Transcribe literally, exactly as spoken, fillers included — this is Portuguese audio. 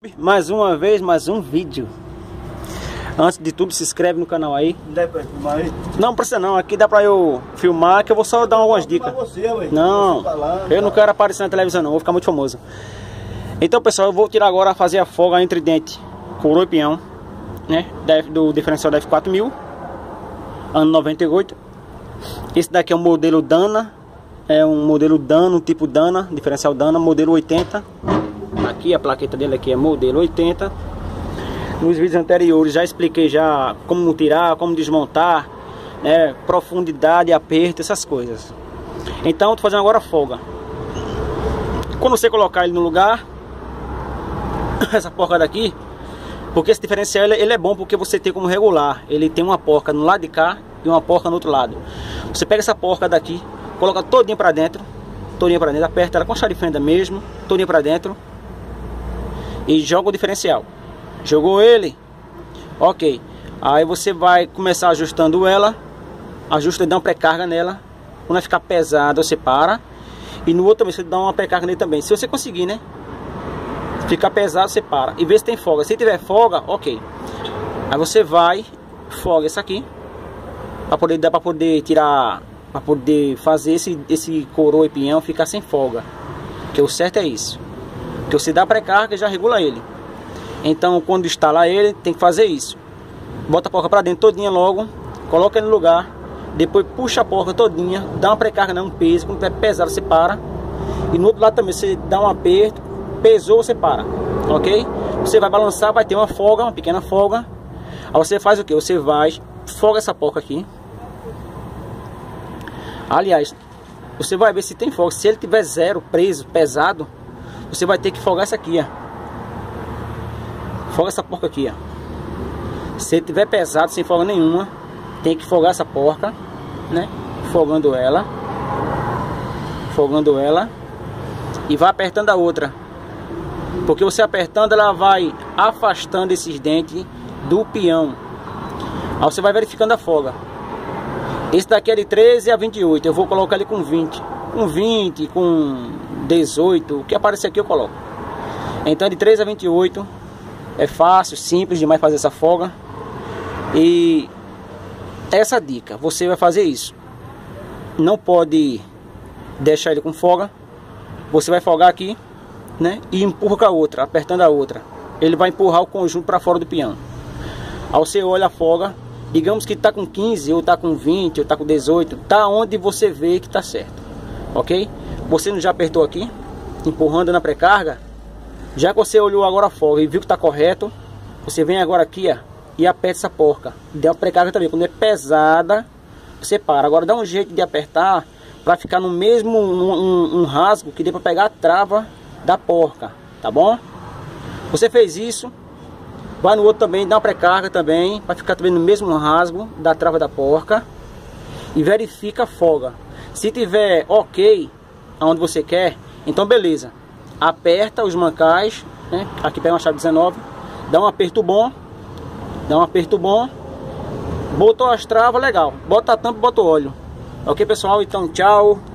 Mais uma vez, mais um vídeo. Antes de tudo, se inscreve no canal aí. Não dá pra filmar aí? Não precisa não, aqui dá pra eu filmar, que eu vou só dar algumas dicas. Você, ué. Não, falando, eu não tá? quero aparecer na televisão não, vou ficar muito famoso. Então pessoal, eu vou tirar agora, fazer a folga entre dente coroa e peão, né, do diferencial da F quatro mil, ano noventa e oito. Esse daqui é um modelo Dana, é um modelo Dana, um tipo Dana, diferencial Dana, modelo oitenta. Aqui a plaqueta dele aqui é modelo oitenta. Nos vídeos anteriores já expliquei já como tirar, como desmontar, né, profundidade, aperto, essas coisas. Então eu tô fazendo agora a folga. Quando você colocar ele no lugar, essa porca daqui, porque esse diferencial ele, ele é bom porque você tem como regular. Ele tem uma porca no lado de cá e uma porca no outro lado. Você pega essa porca daqui, coloca todinha pra dentro, todinha pra dentro, aperta ela com chave de fenda mesmo, todinha pra dentro e joga o diferencial. Jogou ele, ok. Aí você vai começar ajustando ela, ajusta e dá uma pré-carga nela. Quando ela ficar pesada, você para. E no outro também você dá uma pré-carga nele também. Se você conseguir, né? Ficar pesado, você para e vê se tem folga. Se tiver folga, ok. Aí você vai, folga essa aqui, para poder dar para poder tirar, para poder fazer esse esse coroa e peão ficar sem folga. Que o certo é isso. Que você dá pré-carga e já regula ele. Então quando instalar ele, tem que fazer isso. Bota a porca para dentro todinha logo, coloca ele no lugar, depois puxa a porca todinha, dá uma pré-carga, não um peso, quando tiver pesado você para. E no outro lado também você dá um aperto, pesou, você para, ok? Você vai balançar, vai ter uma folga, uma pequena folga. Aí você faz o que? Você vai, folga essa porca aqui. Aliás, você vai ver se tem folga. Se ele tiver zero, preso, pesado, você vai ter que folgar essa aqui, ó. Folga essa porca aqui, ó. Se ele tiver pesado, sem folga nenhuma, tem que folgar essa porca, né? Folgando ela, folgando ela e vai apertando a outra. Porque você apertando, ela vai afastando esses dentes do peão. Aí você vai verificando a folga. Esse daqui é de treze a vinte e oito. Eu vou colocar ele com vinte. Com vinte, com dezoito. O que aparecer aqui eu coloco. Então de treze a vinte e oito. É fácil, simples demais fazer essa folga. E essa dica, você vai fazer isso. Não pode deixar ele com folga. Você vai folgar aqui, né? E empurra com a outra, apertando a outra. Ele vai empurrar o conjunto para fora do peão. Aí você olha a folga. Digamos que está com quinze, ou está com vinte, ou está com dezoito. Tá onde você vê que está certo. Ok? Você não já apertou aqui, empurrando na pré-carga. Já que você olhou agora a folga e viu que está correto, você vem agora aqui, ó, e aperta essa porca. Dê uma pré-carga também. Quando é pesada, você para. Agora dá um jeito de apertar para ficar no mesmo um, um, um rasgo que dê para pegar a trava da porca, tá bom? Você fez isso, vai no outro também, dá uma pré-carga também para ficar também no mesmo rasgo da trava da porca e verifica a folga. Se tiver ok, aonde você quer, então beleza. Aperta os mancais, né? Aqui pega uma chave dezenove, dá um aperto bom, dá um aperto bom, botou as travas, legal, bota a tampa e bota o óleo. Ok pessoal, então tchau.